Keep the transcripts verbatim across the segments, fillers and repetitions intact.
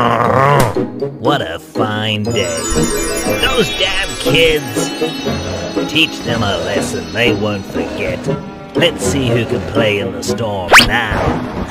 What a fine day. Those damn kids! Teach them a lesson they won't forget. Let's see who can play in the storm now.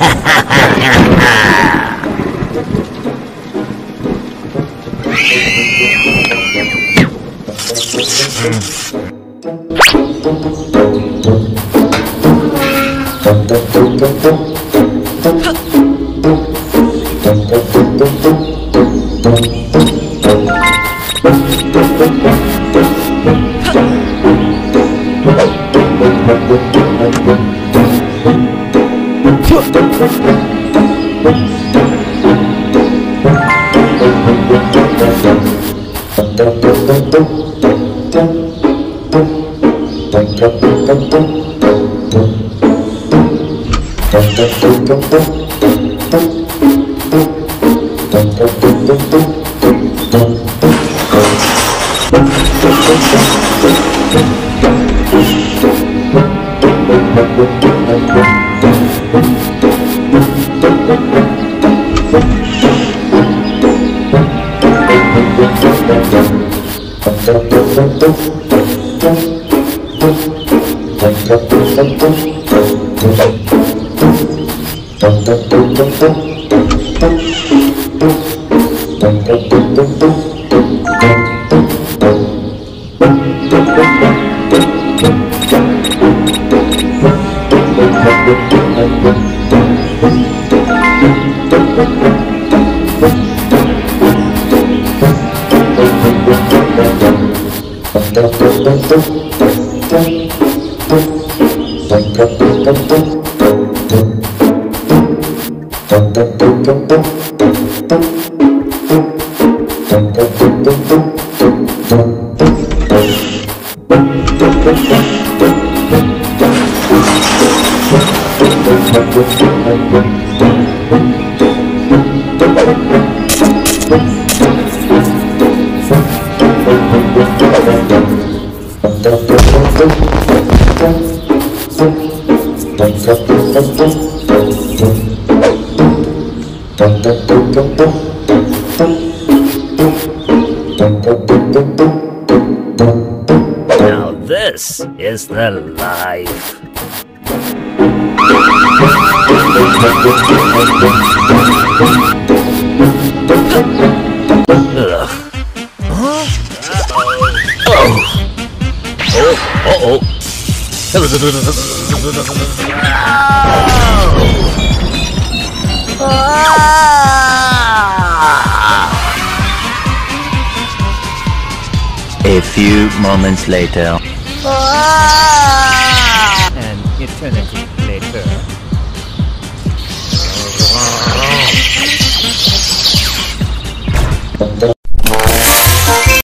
Now this is the life. Ugh. Huh? Uh-oh. Oh. Oh, uh-oh. A few moments later. An eternity later.